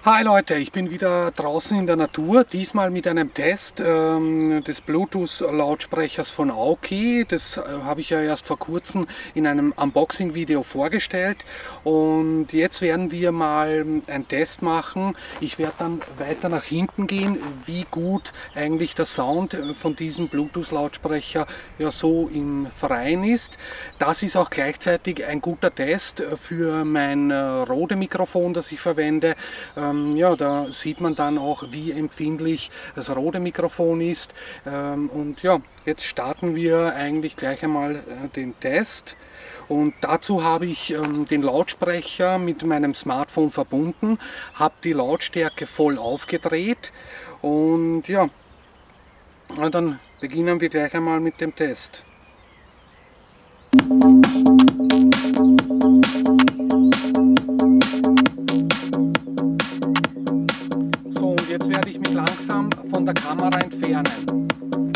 Hi Leute, ich bin wieder draußen in der Natur, diesmal mit einem Test des Bluetooth-Lautsprechers von Aoki. Das habe ich ja erst vor kurzem in einem Unboxing-Video vorgestellt und jetzt werden wir mal einen Test machen. Ich werde dann weiter nach hinten gehen, wie gut eigentlich der Sound von diesem Bluetooth-Lautsprecher ja so im Freien ist. Das ist auch gleichzeitig ein guter Test für mein Rode-Mikrofon, das ich verwende. Ja, da sieht man dann auch, wie empfindlich das Rode-Mikrofon ist. Und ja, jetzt starten wir eigentlich gleich einmal den Test. Und dazu habe ich den Lautsprecher mit meinem Smartphone verbunden, habe die Lautstärke voll aufgedreht und ja, dann beginnen wir gleich einmal mit dem Test. So, und jetzt werde ich mich langsam von der Kamera entfernen.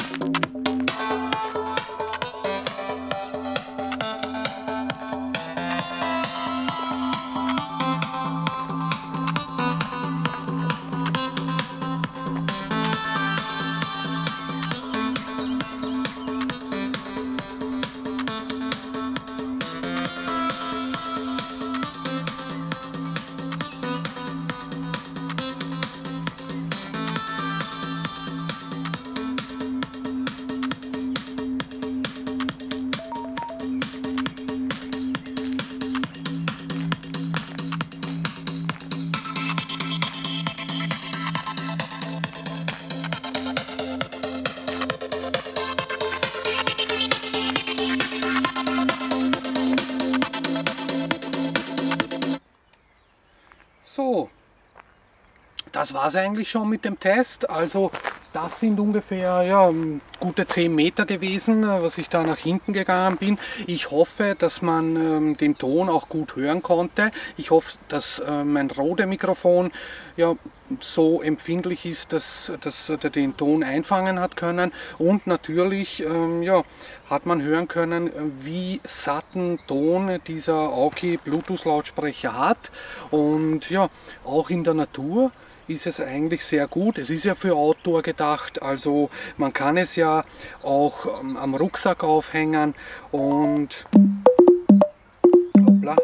So, das war es eigentlich schon mit dem Test. Also das sind ungefähr ja, gute 10 Meter gewesen, was ich da nach hinten gegangen bin. Ich hoffe, dass man den Ton auch gut hören konnte. Ich hoffe, dass mein Rode-Mikrofon ja, so empfindlich ist, dass er den Ton einfangen hat können. Und natürlich ja, hat man hören können, wie satten Ton dieser Aoki Bluetooth-Lautsprecher hat. Und ja, auch in der Natur ist es eigentlich sehr gut. Es ist ja für Outdoor gedacht, also man kann es ja auch am Rucksack aufhängen und hoppla,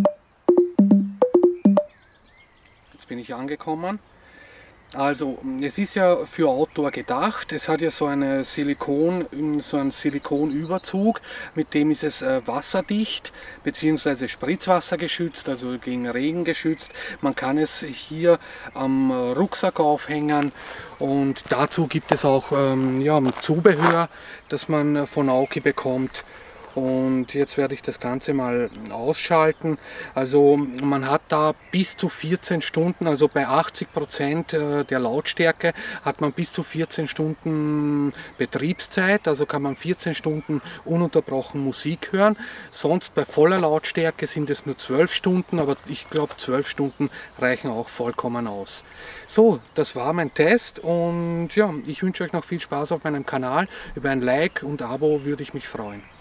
jetzt bin ich angekommen. Also es ist ja für Outdoor gedacht, es hat ja so einen Silikonüberzug, mit dem ist es wasserdicht bzw. spritzwassergeschützt, also gegen Regen geschützt. Man kann es hier am Rucksack aufhängen und dazu gibt es auch ja, Zubehör, das man von Aoki bekommt. Und jetzt werde ich das Ganze mal ausschalten. Also man hat da bis zu 14 Stunden, also bei 80% der Lautstärke hat man bis zu 14 Stunden Betriebszeit, also kann man 14 Stunden ununterbrochen Musik hören. Sonst bei voller Lautstärke sind es nur 12 Stunden, aber ich glaube 12 Stunden reichen auch vollkommen aus. So, das war mein Test und ja, ich wünsche euch noch viel Spaß auf meinem Kanal. Über ein Like und Abo würde ich mich freuen.